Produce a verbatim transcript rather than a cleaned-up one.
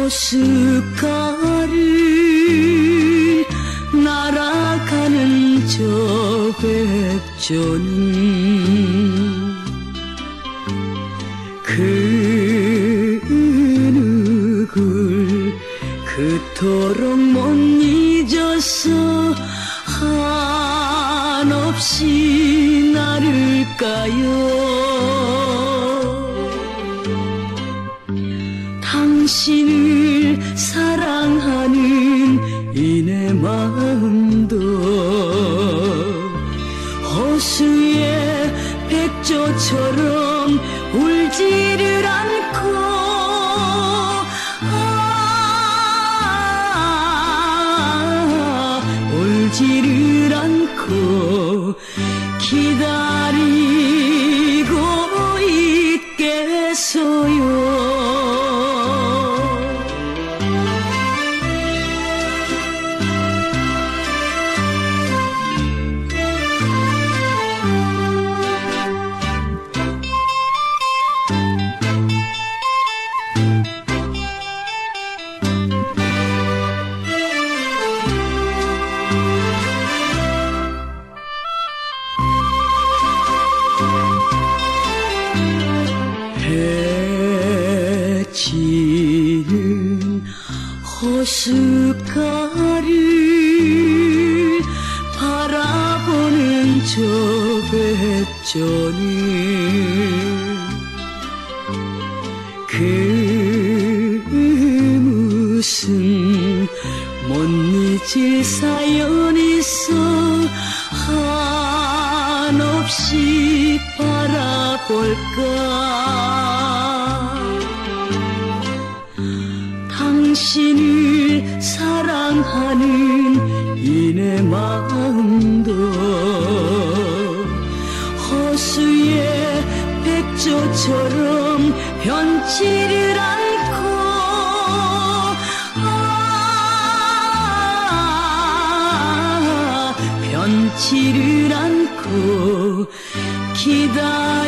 호숫가를 날아가는 저 백조는 그 누굴 그토록 못 잊어서 한없이 나를까요. 당신을 사랑하는 이내 마음도 호수의 백조처럼 울지를 않고 아, 울지를 않고 기다리고 있겠어요. 해지는 호숫가를 바라보는 저 백조는 그 무슨 못 잊을 사연이 있어 한없이 바라볼까. 당신을 사랑하는 이내 마음도 호수의 백조처럼 변치를 않고 아, 변치를 않고 기다려